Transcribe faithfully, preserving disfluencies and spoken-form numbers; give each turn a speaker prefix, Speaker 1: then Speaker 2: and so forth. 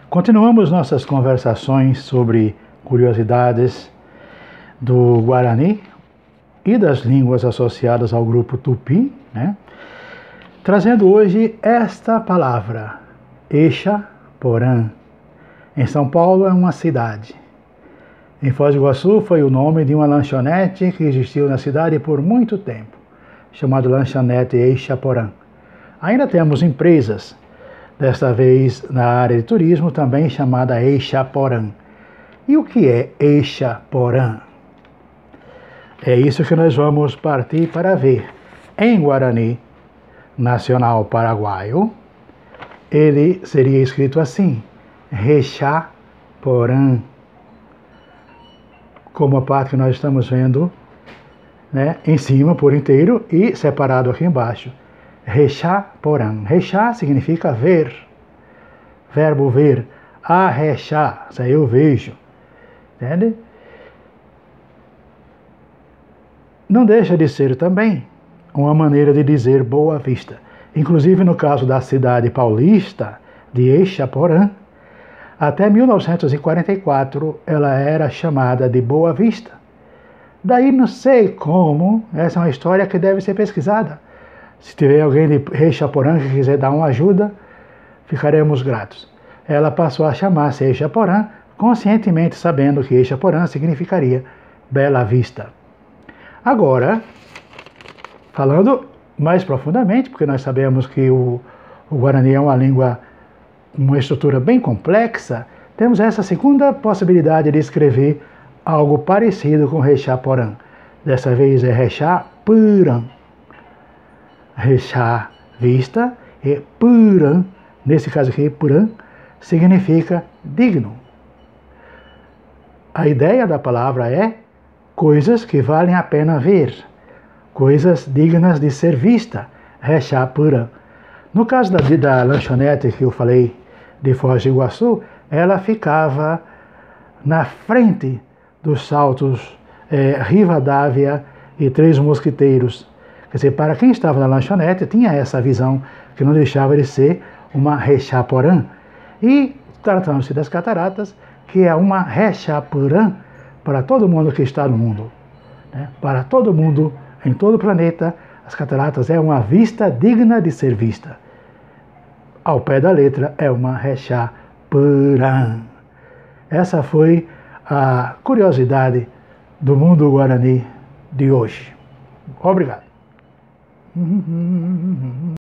Speaker 1: Continuamos nossas conversações sobre curiosidades do Guarani e das línguas associadas ao grupo Tupi, né? Trazendo hoje esta palavra, Exaporã. Em São Paulo é uma cidade. Em Foz do Iguaçu foi o nome de uma lanchonete que existiu na cidade por muito tempo, chamada Lanchonete Exaporã. Ainda temos empresas, desta vez na área de turismo, também chamada Exaporã. E o que é Exaporã? É isso que nós vamos partir para ver. Em Guarani Nacional Paraguaio, ele seria escrito assim, Exaporã, como a parte que nós estamos vendo, né, em cima por inteiro e separado aqui embaixo. Exaporã. Exá significa ver, verbo ver. Arrexá, isso aí eu vejo. Entende? Não deixa de ser também uma maneira de dizer Boa Vista. Inclusive no caso da cidade paulista de Exaporã, até mil novecentos e quarenta e quatro ela era chamada de Boa Vista. Daí não sei como, essa é uma história que deve ser pesquisada. Se tiver alguém de Exaporã que quiser dar uma ajuda, ficaremos gratos. Ela passou a chamar-se Exaporã, conscientemente sabendo que Exaporã significaria Bela Vista. Agora, falando mais profundamente, porque nós sabemos que o, o Guarani é uma língua, uma estrutura bem complexa, temos essa segunda possibilidade de escrever algo parecido com Exaporã. Dessa vez é Exapurã. Exá, vista, e Purã, nesse caso aqui, Purã, significa digno. A ideia da palavra é coisas que valem a pena ver, coisas dignas de ser vista, Exapurã. No caso da, da lanchonete que eu falei de Foz do Iguaçu, ela ficava na frente dos saltos é, Rivadavia e Três Mosquiteiros. Quer dizer, para quem estava na lanchonete, tinha essa visão que não deixava de ser uma Exaporã. E tratando-se das cataratas, que é uma Exaporã para todo mundo que está no mundo. Né? Para todo mundo, em todo o planeta, as cataratas é uma vista digna de ser vista. Ao pé da letra, é uma Exaporã. Essa foi a curiosidade do mundo Guarani de hoje. Obrigado.